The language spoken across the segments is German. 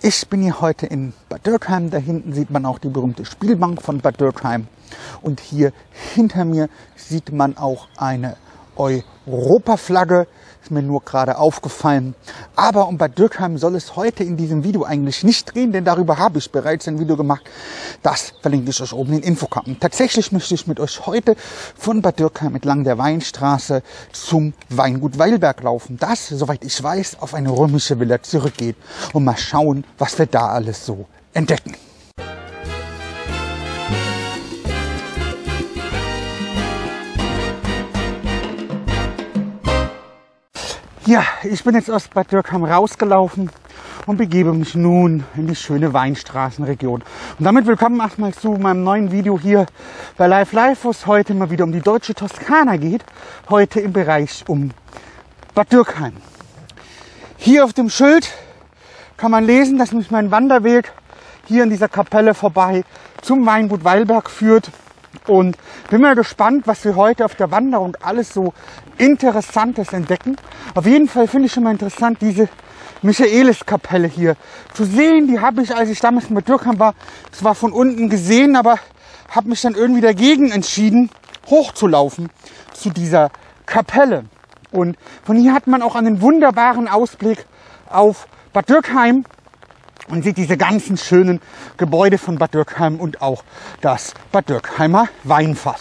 Ich bin hier heute in Bad Dürkheim. Da hinten sieht man auch die berühmte Spielbank von Bad Dürkheim. Und hier hinter mir sieht man auch eine Europaflagge. Ist mir nur gerade aufgefallen. Aber um Bad Dürkheim soll es heute in diesem Video eigentlich nicht drehen, denn darüber habe ich bereits ein Video gemacht. Das verlinke ich euch oben in den Infokarten. Tatsächlich möchte ich mit euch heute von Bad Dürkheim entlang der Weinstraße zum Weingut Weilberg laufen, das, soweit ich weiß, auf eine römische Villa zurückgeht. Und mal schauen, was wir da alles so entdecken. Ja, ich bin jetzt aus Bad Dürkheim rausgelaufen und begebe mich nun in die schöne Weinstraßenregion. Und damit willkommen erstmal zu meinem neuen Video hier bei Live, wo es heute mal wieder um die deutsche Toskana geht. Heute im Bereich um Bad Dürkheim. Hier auf dem Schild kann man lesen, dass mich mein Wanderweg hier in dieser Kapelle vorbei zum Weingut Weilberg führt. Und bin mal gespannt, was wir heute auf der Wanderung alles so Interessantes entdecken. Auf jeden Fall finde ich schon mal interessant, diese Michaeliskapelle hier zu sehen. Die habe ich, als ich damals in Bad Dürkheim war, zwar von unten gesehen, aber habe mich dann irgendwie dagegen entschieden, hochzulaufen zu dieser Kapelle. Und von hier hat man auch einen wunderbaren Ausblick auf Bad Dürkheim. Und sieht diese ganzen schönen Gebäude von Bad Dürkheim und auch das Bad Dürkheimer Weinfass.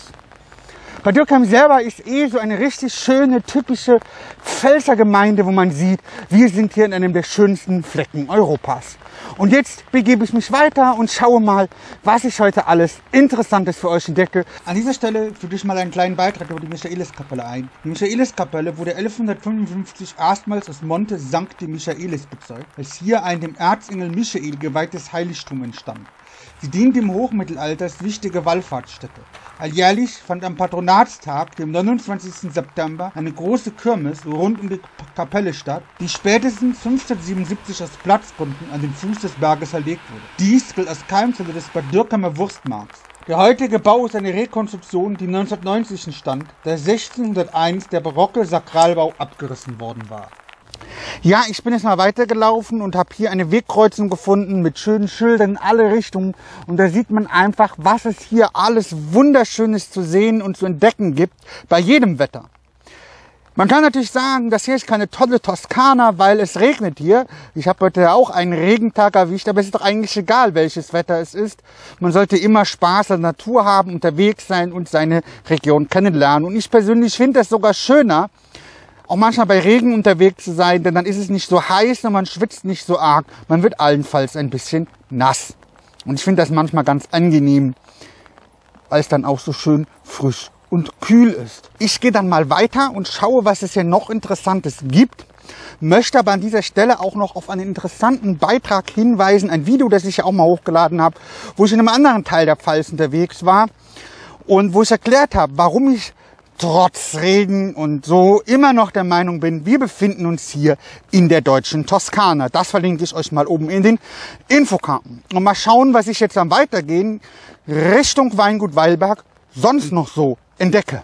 Bad Dürkheim selber ist so eine richtig schöne, typische Pfälzergemeinde, wo man sieht, wir sind hier in einem der schönsten Flecken Europas. Und jetzt begebe ich mich weiter und schaue mal, was ich heute alles Interessantes für euch entdecke. An dieser Stelle füge ich mal einen kleinen Beitrag über die Michaeliskapelle ein. Die Michaeliskapelle wurde 1155 erstmals aus Monte Sancti Michaelis bezeugt, als hier ein dem Erzengel Michael geweihtes Heiligtum entstand. Sie dient im Hochmittelalter als wichtige Wallfahrtsstätte. Alljährlich fand am Patronatstag, dem 29. September, eine große Kirmes rund um die Kapelle statt, die spätestens 1577 aus Platzgründen an den Fuß des Berges verlegt wurde. Dies gilt als Keimzelle des Bad Dürkheimer Wurstmarkts. Der heutige Bau ist eine Rekonstruktion, die 1990 entstand, da 1601 der barocke Sakralbau abgerissen worden war. Ja, ich bin jetzt mal weitergelaufen und habe hier eine Wegkreuzung gefunden mit schönen Schildern in alle Richtungen. Und da sieht man einfach, was es hier alles Wunderschönes zu sehen und zu entdecken gibt, bei jedem Wetter. Man kann natürlich sagen, das hier ist keine tolle Toskana, weil es regnet hier. Ich habe heute auch einen Regentag erwischt, aber es ist doch eigentlich egal, welches Wetter es ist. Man sollte immer Spaß an der Natur haben, unterwegs sein und seine Region kennenlernen. Und ich persönlich finde das sogar schöner, auch manchmal bei Regen unterwegs zu sein, denn dann ist es nicht so heiß und man schwitzt nicht so arg. Man wird allenfalls ein bisschen nass. Und ich finde das manchmal ganz angenehm, weil es dann auch so schön frisch und kühl ist. Ich gehe dann mal weiter und schaue, was es hier noch Interessantes gibt. Möchte aber an dieser Stelle auch noch auf einen interessanten Beitrag hinweisen. Ein Video, das ich ja auch mal hochgeladen habe, wo ich in einem anderen Teil der Pfalz unterwegs war. Und wo ich erklärt habe, warum ich trotz Regen und so immer noch der Meinung bin, wir befinden uns hier in der deutschen Toskana. Das verlinke ich euch mal oben in den Infokarten. Und mal schauen, was ich jetzt am Weitergehen Richtung Weingut Weilberg sonst noch so entdecke.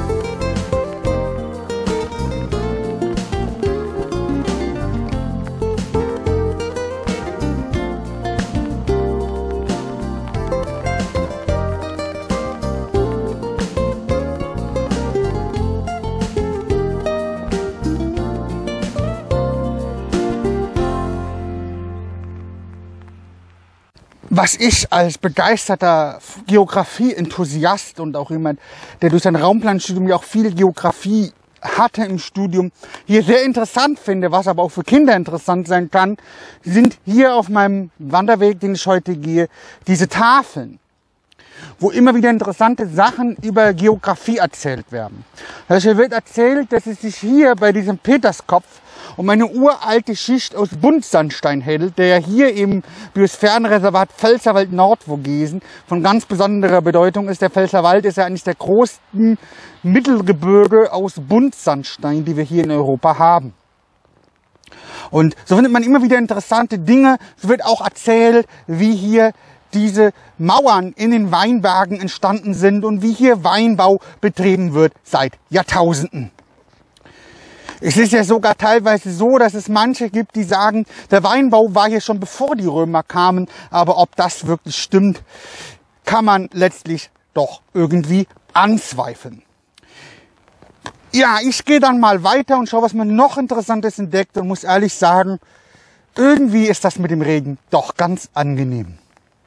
Was ich als begeisterter Geografie-Enthusiast und auch jemand, der durch sein Raumplanstudium ja auch viel Geografie hatte im Studium, hier sehr interessant finde, was aber auch für Kinder interessant sein kann, sind hier auf meinem Wanderweg, den ich heute gehe, diese Tafeln, wo immer wieder interessante Sachen über Geografie erzählt werden. Also hier wird erzählt, dass es sich hier bei diesem Peterskopf um eine uralte Schicht aus Buntsandstein handelt, der ja hier im Biosphärenreservat Pfälzerwald-Nordvogesen von ganz besonderer Bedeutung ist. Der Pfälzerwald ist ja eines der größten Mittelgebirge aus Buntsandstein, die wir hier in Europa haben. Und so findet man immer wieder interessante Dinge. So wird auch erzählt, wie hier diese Mauern in den Weinbergen entstanden sind und wie hier Weinbau betrieben wird seit Jahrtausenden. Es ist ja sogar teilweise so, dass es manche gibt, die sagen, der Weinbau war hier schon bevor die Römer kamen. Aber ob das wirklich stimmt, kann man letztlich doch irgendwie anzweifeln. Ja, ich gehe dann mal weiter und schaue, was man noch Interessantes entdeckt und muss ehrlich sagen, irgendwie ist das mit dem Regen doch ganz angenehm.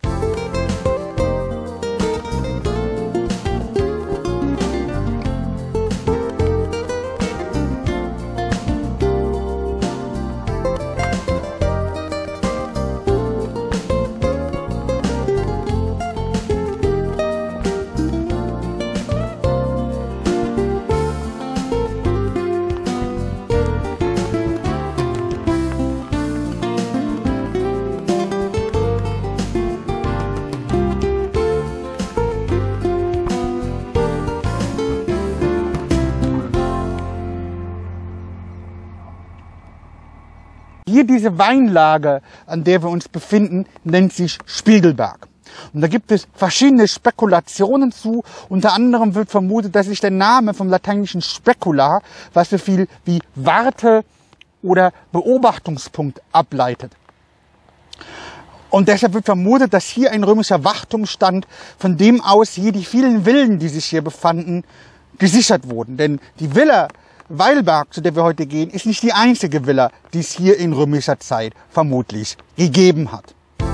Hier diese Weinlage, an der wir uns befinden, nennt sich Spiegelberg. Und da gibt es verschiedene Spekulationen zu. Unter anderem wird vermutet, dass sich der Name vom lateinischen Specula, was so viel wie Warte oder Beobachtungspunkt ableitet. Und deshalb wird vermutet, dass hier ein römischer Wachturm stand, von dem aus hier die vielen Villen, die sich hier befanden, gesichert wurden. Denn die Villa Weilberg, zu der wir heute gehen, ist nicht die einzige Villa, die es hier in römischer Zeit vermutlich gegeben hat.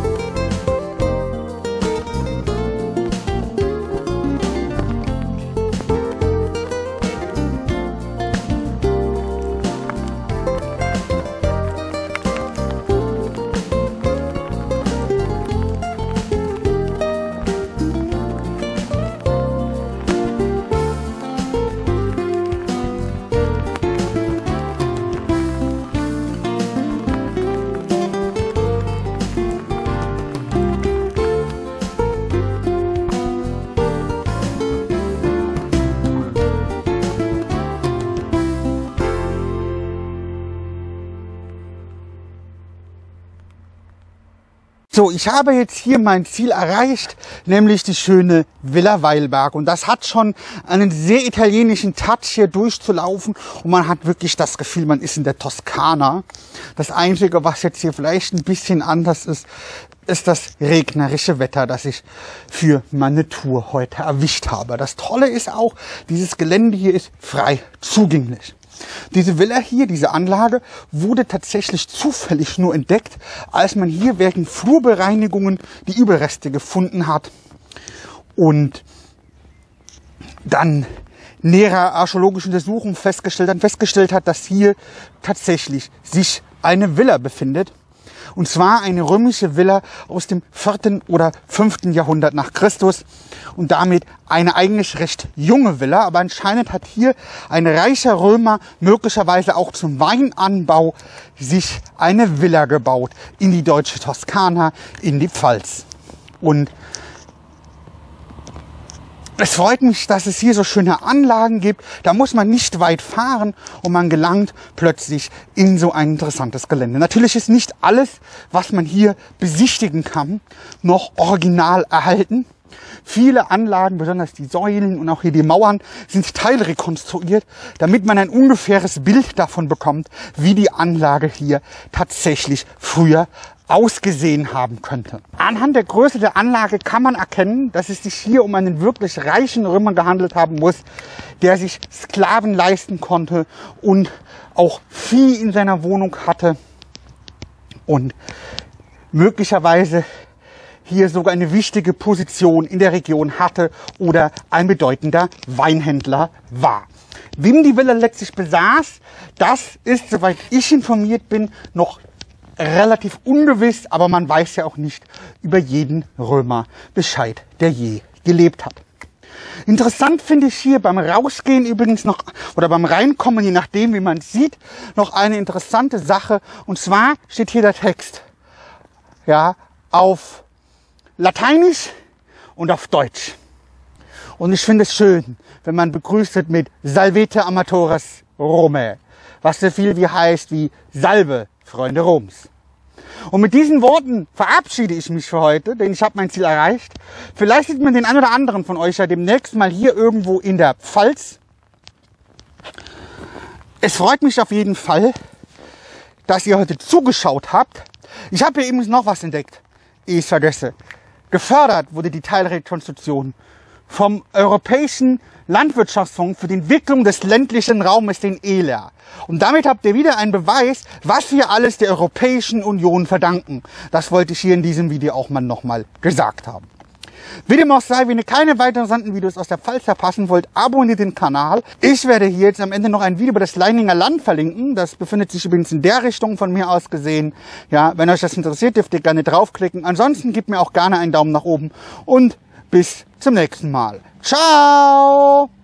So, ich habe jetzt hier mein Ziel erreicht, nämlich die schöne Villa Weilberg. Und das hat schon einen sehr italienischen Touch, hier durchzulaufen. Und man hat wirklich das Gefühl, man ist in der Toskana. Das Einzige, was jetzt hier vielleicht ein bisschen anders ist, ist das regnerische Wetter, das ich für meine Tour heute erwischt habe. Das Tolle ist auch, dieses Gelände hier ist frei zugänglich. Diese Villa hier, diese Anlage, wurde tatsächlich zufällig nur entdeckt, als man hier während Flurbereinigungen die Überreste gefunden hat und dann näherer archäologische Untersuchungen festgestellt hat, dass hier tatsächlich sich eine Villa befindet. Und zwar eine römische Villa aus dem 4. oder 5. Jahrhundert nach Christus und damit eine eigentlich recht junge Villa. Aber anscheinend hat hier ein reicher Römer möglicherweise auch zum Weinanbau sich eine Villa gebaut in die deutsche Toskana, in die Pfalz. Und es freut mich, dass es hier so schöne Anlagen gibt. Da muss man nicht weit fahren und man gelangt plötzlich in so ein interessantes Gelände. Natürlich ist nicht alles, was man hier besichtigen kann, noch original erhalten. Viele Anlagen, besonders die Säulen und auch hier die Mauern, sind teilrekonstruiert, damit man ein ungefähres Bild davon bekommt, wie die Anlage hier tatsächlich früher ausgesehen haben könnte. Anhand der Größe der Anlage kann man erkennen, dass es sich hier um einen wirklich reichen Römer gehandelt haben muss, der sich Sklaven leisten konnte und auch Vieh in seiner Wohnung hatte und möglicherweise hier sogar eine wichtige Position in der Region hatte oder ein bedeutender Weinhändler war. Wem die Villa letztlich besaß, das ist, soweit ich informiert bin, noch relativ ungewiss, aber man weiß ja auch nicht über jeden Römer Bescheid, der je gelebt hat. Interessant finde ich hier beim Rausgehen übrigens noch, oder beim Reinkommen, je nachdem wie man es sieht, noch eine interessante Sache. Und zwar steht hier der Text, ja, auf Lateinisch und auf Deutsch. Und ich finde es schön, wenn man begrüßt wird mit Salvete Amatores Romae, was so viel wie heißt wie Salve, Freunde Roms. Und mit diesen Worten verabschiede ich mich für heute, denn ich habe mein Ziel erreicht. Vielleicht sieht man den einen oder anderen von euch ja demnächst mal hier irgendwo in der Pfalz. Es freut mich auf jeden Fall, dass ihr heute zugeschaut habt. Ich habe hier eben noch was entdeckt, ehe ich es vergesse. Gefördert wurde die Teilrekonstruktion vom Europäischen Landwirtschaftsfonds für die Entwicklung des ländlichen Raumes, den ELER. Und damit habt ihr wieder einen Beweis, was wir alles der Europäischen Union verdanken. Das wollte ich hier in diesem Video auch mal nochmal gesagt haben. Wie dem auch sei, wenn ihr keine weiteren interessanten Videos aus der Pfalz verpassen wollt, abonniert den Kanal. Ich werde hier jetzt am Ende noch ein Video über das Leininger Land verlinken. Das befindet sich übrigens in der Richtung von mir aus gesehen. Ja, wenn euch das interessiert, dürft ihr gerne draufklicken. Ansonsten gebt mir auch gerne einen Daumen nach oben und bis zum nächsten Mal. Ciao!